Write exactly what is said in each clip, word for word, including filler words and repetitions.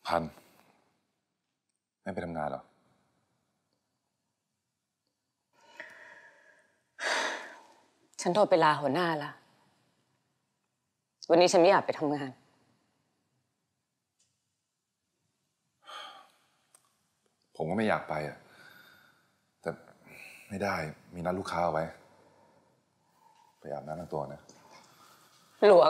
พันไม่ไปทำงานหรอฉันโทรไปลาหัวหน้าละวันนี้ฉันไม่อยากไปทำงานผมก็ไม่อยากไปอ่ะแต่ไม่ได้มีนัดลูกค้าเอาไว้ไปอาบน้ำล้างตัวนะหลวง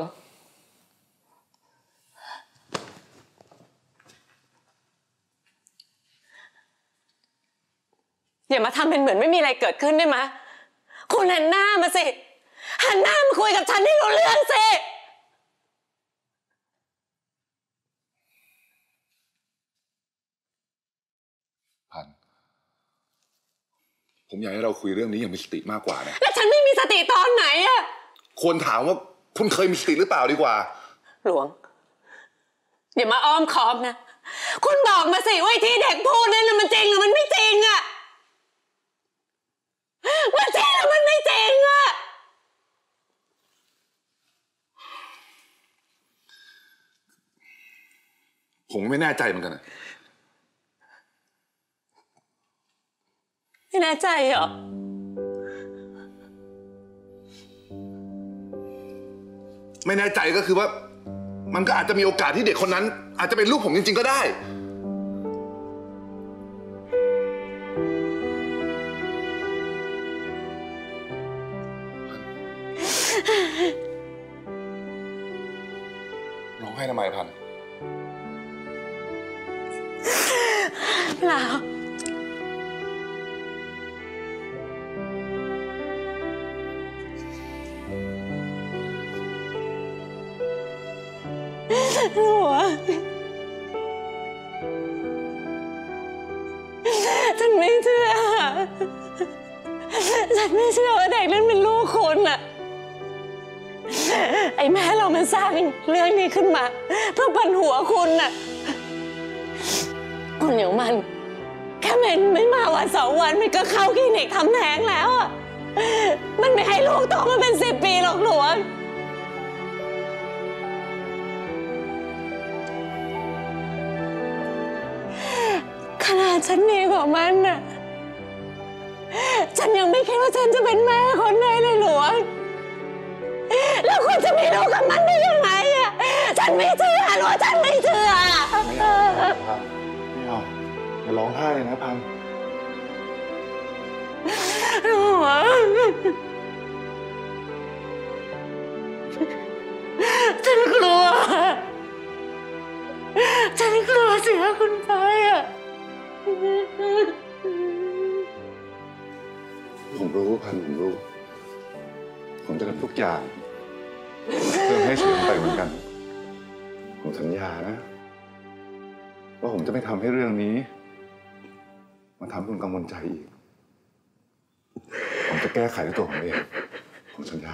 อย่ามาทำเป็นเหมือนไม่มีอะไรเกิดขึ้นได้ไหมคุณหันหน้ามาสิหันหน้ามาคุยกับฉันให้รู้เรื่องสิพันผมอยากให้เราคุยเรื่องนี้อย่างมีสติมากกว่านะแล้วฉันไม่มีสติตอนไหนอะควรถามว่าคุณเคยมีสติหรือเปล่าดีกว่าหลวงอย่ามาอ้อมค้อมนะคุณบอกมาสิว่าที่เด็กพูดนั่นมันจริงหรือมันไม่จริงอะมันจริงหรือมันไม่จริงอะผมไม่แน่ใจเหมือนกันนะไม่แน่ใจเหรอไม่แน่ใจก็คือว่ามันก็อาจจะมีโอกาสที่เด็กคนนั้นอาจจะเป็นลูกผมจริงๆก็ได้ร้องไห้ทำไมพันเปล่าหลวงฉันไม่เชื่อฉันไม่เชื่อว่าเด็กนั้นเป็นลูกคุณน่ะไอ้แม่เรามันสร้างเรื่องนี้ขึ้นมาเพื่อปั่นหัวคุณน่ะคนอย่างมันแค่มันไม่มาวันสองวันมันก็เข้าคลินิกทำแท้งแล้วอ่ะมันไม่ให้ลูกโตมาเป็นสิบปีหรอกหลวงขนาดฉันดีกว่ามันน่ะฉันยังไม่คิดว่าฉันจะเป็นแม่คนได้เลยหลวงแล้วคุณจะมีลูกกับมันได้ยังไงอ่ะฉันไม่เชื่อหรอกฉันไม่เชื่อไม่เอาพันไม่เอาอย่าร้องไห้เลยนะพันหลวงฉันกลัวฉันกลัวเสียคุณไปอ่ะผมรู้พันผมรู้ผมจะทำทุกอย่างเพื่อให้เสียไปเหมือนกันผมสัญญานะว่าผมจะไม่ทำให้เรื่องนี้มาทำให้คุณกังวลใจอีกผมจะแก้ไขด้วยตัวผมเองผมสัญญา